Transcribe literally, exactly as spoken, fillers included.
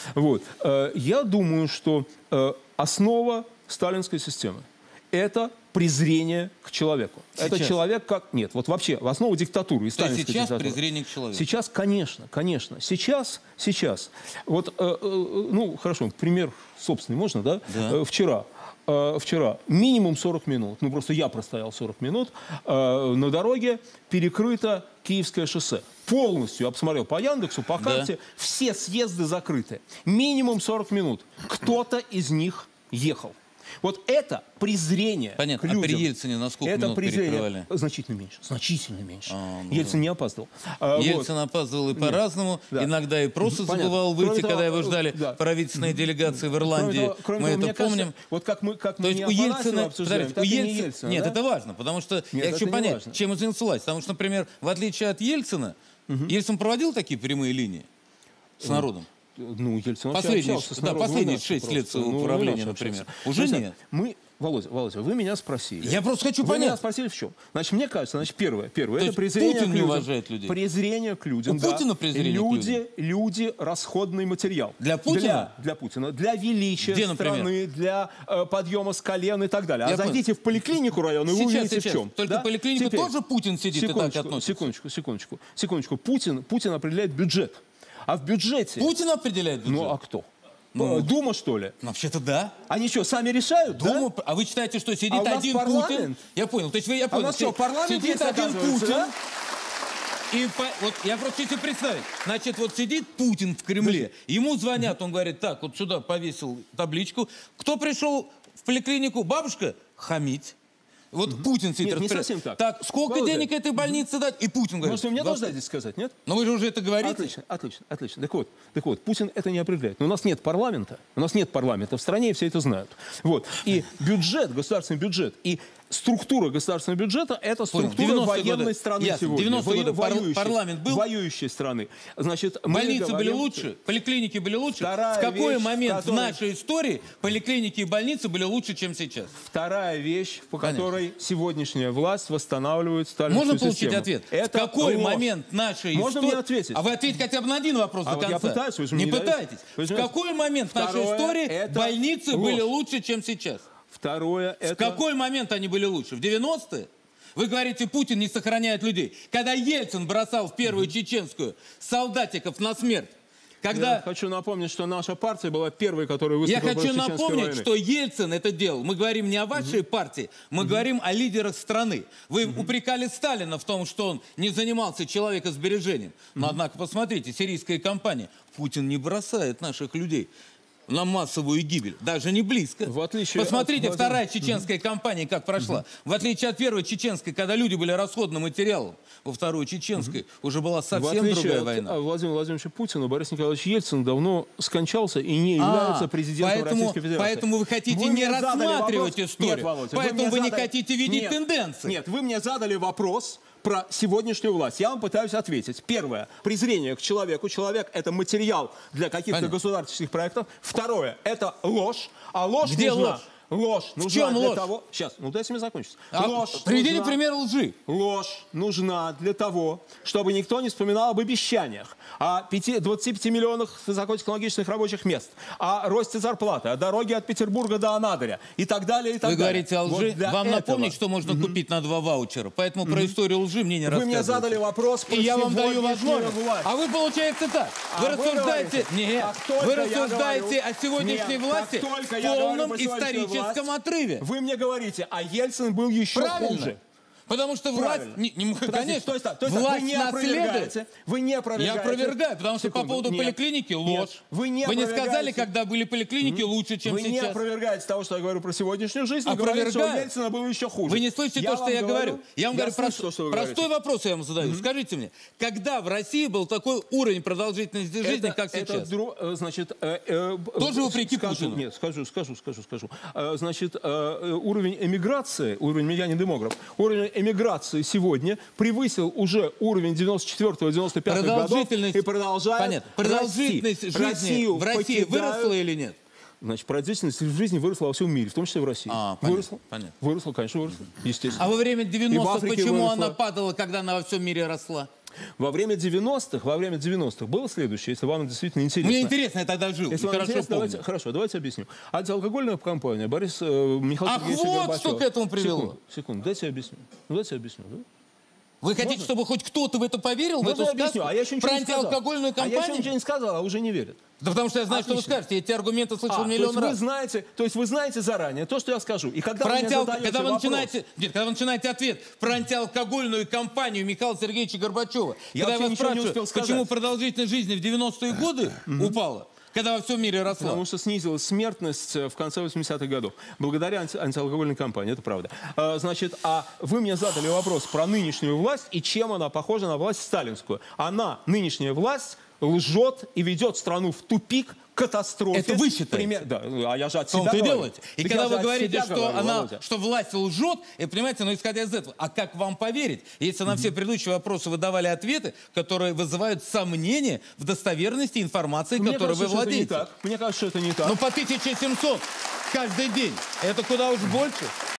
Вот. Я думаю, что основа сталинской системы – это презрение к человеку. Сейчас. Это человек как... Нет, вот вообще, в основу диктатуры и сталинской сейчас диктатуры. презрение к человеку? Сейчас, конечно, конечно. Сейчас, сейчас. Вот, э, э, ну, хорошо, пример собственный можно, да? Да. Э, вчера. Э, вчера минимум сорок минут, ну, просто я простоял сорок минут, э, на дороге перекрыто Киевское шоссе. Полностью обсмотрел по Яндексу, по карте, да. Все съезды закрыты. Минимум сорок минут. Кто-то из них ехал. Вот это презрение Понятно. к людям. А при Ельцине на сколько это минут презрение перекрывали? Значительно меньше. Значительно меньше. А, ну Ельцин да. не опаздывал. Ельцин вот. опаздывал и по-разному. Да. Иногда и просто Понятно. забывал выйти, кроме когда того, его ждали да. правительственные делегации в Ирландии. Кроме того, кроме мы того, это помним. Кажется, вот как мы, как То мы есть не у Ельцина, обсуждаем, у Ельцина, не Ельцина, нет, да? это важно, потому что нет, я хочу понять, важно. чем изменилась власть. Потому что, например, в отличие от Ельцина, угу. Ельцин проводил такие прямые линии с народом? Ну, Ельцин последние, общался с да, народом. последние шесть лет своего управления, ну, например. Уже Значит, нет. Мы, Володя, Володя, вы меня спросили. Я просто хочу вы понять. Вы меня спросили в чем? Значит, мне кажется, значит, первое, первое, То это презрение Путин к не людям. уважает людей? Презрение к людям, У да. Путина презрение люди, к людям? Люди, расходный материал. Для Путина? Для, для Путина. Для величия Где, страны, для э, подъема с колен и так далее. Я а зайдите понял. в поликлинику района, и вы увидите сейчас. в чем. Только да? в поликлинику Теперь, тоже Путин сидит и так относится? Секундочку, секундочку, секундочку. Путин, Путин определяет бюджет. А в бюджете... Путин определяет бюджет? Ну, а кто? Ну, Дума, что ли? Ну, вообще-то да. Они что, сами решают, Дума, да? А вы считаете, что сидит а один Путин? Я понял. То есть вы, я понял. А у нас что, парламент сидит один Путин. Да? И по, вот я просто хочу себе представить. Значит, вот сидит Путин в Кремле, ему звонят, он говорит, так, вот сюда повесил табличку. Кто пришел в поликлинику? Бабушка? Хамить. Вот угу. Путин сидит. Нет, не совсем так. Так, сколько Володя. денег этой больнице дать? И Путин говорит. Может, вы мне должны здесь сказать, нет? Но вы же уже это говорите. Отлично, отлично, отлично. Так вот, так вот, Путин это не определяет. Но у нас нет парламента, у нас нет парламента в стране, и все это знают. Вот. И бюджет, государственный бюджет, и структура государственного бюджета – это структура военной годы. страны Ясно. сегодня. девяностые годы воюющей, парламент был? Воюющей страны. Значит, больницы говорим, были лучше? Поликлиники были лучше? Вторая в какой вещь, момент в, которой... в нашей истории поликлиники и больницы были лучше, чем сейчас? Вторая вещь, по Понятно. которой сегодняшняя власть восстанавливает сталинскую Можно получить систему. ответ? Это в какой ложь. момент нашей Можно истории... мне ответить? А вы ответите хотя бы на один вопрос а до вот конца. я пытаюсь, вы же не не пытайтесь. В какой момент в нашей истории больницы ложь. были лучше, чем сейчас? Второе, это... В какой момент они были лучше? В девяностые? Вы говорите, Путин не сохраняет людей. Когда Ельцин бросал в первую чеченскую солдатиков на смерть, когда... Я хочу напомнить, что наша партия была первой, которая выступила Я хочу против Чеченской напомнить, войны. что Ельцин это делал. Мы говорим не о вашей угу. партии, мы угу. говорим о лидерах страны. Вы угу. упрекали Сталина в том, что он не занимался человекосбережением. Но, угу. однако, посмотрите, сирийская кампания. Путин не бросает наших людей на массовую гибель. Даже не близко. В отличие Посмотрите, от... вторая чеченская mm-hmm. кампания как прошла. Mm-hmm. В отличие от первой чеченской, когда люди были расходным материалом, во второй чеченской mm-hmm. уже была совсем другая от война. Владимира Владимировича Путина Борис Николаевич Ельцин давно скончался и не является а, президентом поэтому, Российской Федерации. Поэтому вы хотите вы не рассматривать вопрос... историю. Нет, Володя, поэтому вы, вы задали... не хотите видеть нет, тенденции. Нет, вы мне задали вопрос про сегодняшнюю власть. Я вам пытаюсь ответить. Первое. Презрение к человеку. Человек – это материал для каких-то государственных проектов. Второе – это ложь. А ложь Где нужна... ложь? Ложь в нужна чем для ложь? того... Сейчас, ну дайте мне закончить. А ложь приведите нужна... пример лжи. Ложь нужна для того, чтобы никто не вспоминал об обещаниях, о двадцати пяти миллионах высокотехнологичных рабочих мест, о росте зарплаты, о дороге от Петербурга до Анадыря и так далее, и так Вы далее. говорите о лжи. Вот Вам этого. напомнить, что можно mm-hmm. купить на два ваучера. Поэтому mm-hmm. про историю лжи мне не Вы рассказывайте. мне задали вопрос про и я вам даю возможность. Власть. А вы, получается, так. Вы а рассуждаете, вы нет, вы рассуждаете о сегодняшней нет, власти в полном историческом власть, отрыве. Вы мне говорите, а Ельцин был еще Правильно. хуже. Потому что власть... Не, не, конечно, то есть, то есть, власть вы не наследует. Вы не опровергаете. Я опровергаю, потому что Секунду. по поводу нет, поликлиники ложь. Нет, вы не, вы не сказали, когда были поликлиники, mm-hmm. лучше, чем вы сейчас. Вы не опровергаете того, что я говорю про сегодняшнюю жизнь. Вы говорите, что у Ельцина было еще хуже. Вы не слышите я то, что я говорю. Я вам я говорю, слышу, прост... то, простой говорите. вопрос я вам задаю. Mm-hmm. Скажите мне, когда в России был такой уровень продолжительности это, жизни, как это сейчас? Дру... Значит, э, э, Тоже вопреки скажу, Путину? Нет, скажу, скажу, скажу, скажу. Э, значит, э, уровень эмиграции, уровень, я не демограф, уровень эмиграции сегодня превысил уже уровень девяносто четвёртого — девяносто пятого годов и продолжает Понятно. Продолжительность жизни Россию в России покидают... выросла или нет? Значит, продолжительность жизни выросла во всем мире, в том числе в России. А, понятно, выросла, понятно. выросла, конечно, выросла, естественно. А во время девяностых почему выросла. она падала, когда она во всем мире росла? Во время девяностых, во время девяностых было следующее, если вам действительно интересно. Мне интересно, я тогда жил. Если вам хорошо интересно, помню. давайте, хорошо, давайте объясню. Антиалкогольная кампания Борис э, Михаил Ах, Сергеевич вот Горбачев. что к этому привело. Секунду, секунду, дайте я объясню. Ну, дайте я объясню, да? Вы хотите, Можно? чтобы хоть кто-то в это поверил, Можно в эту я объясню? сказку? А я еще ничего Про не сказал. антиалкогольную А я еще кампанию? ничего не сказал, а уже не верят. Да потому что я знаю, что вы Отлично. скажете. Я эти аргументы слышал А, миллион то есть раз. вы знаете, то есть вы знаете заранее то, что я скажу. И когда Про вы мне антиал- задаете когда, вы вопрос, начинаете... Нет, когда вы начинаете ответ про антиалкогольную кампанию Михаила Сергеевича Горбачева, Я когда я вообще вас ничего не спрашиваю, успел сказать. почему продолжительность жизни в девяностые годы упала, когда во всем мире росла. Потому что снизилась смертность в конце восьмидесятых годов. Благодаря анти- антиалкогольной кампании, это правда. А, значит, а вы мне задали вопрос про нынешнюю власть и чем она похожа на власть сталинскую. Она, нынешняя власть, лжет и ведет страну в тупик, катастрофе. Это вы считаете? Пример- Да, а я же от В том-то себя и говорю. делаете. И Так когда я же вы от говорите, себя что, говорю, она, Володя. что власть лжет, и понимаете, ну исходя из этого, а как вам поверить, если на все предыдущие вопросы вы давали ответы, которые вызывают сомнения в достоверности информации, Мне которой кажется, вы что это не владеете? так. Мне кажется, что это не так. Ну по тысяче семьсот каждый день. Это куда уж больше.